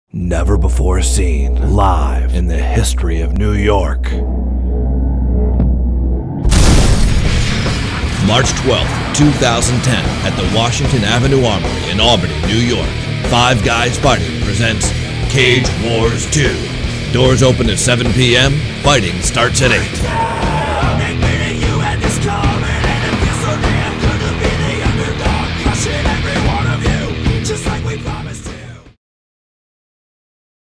Never before seen, live in the history of New York. March 12th, 2010, at the Washington Avenue Armory in Albany, New York. Five Guys Fighting presents Cage Wars 2. Doors open at 7 p.m. Fighting starts at 8.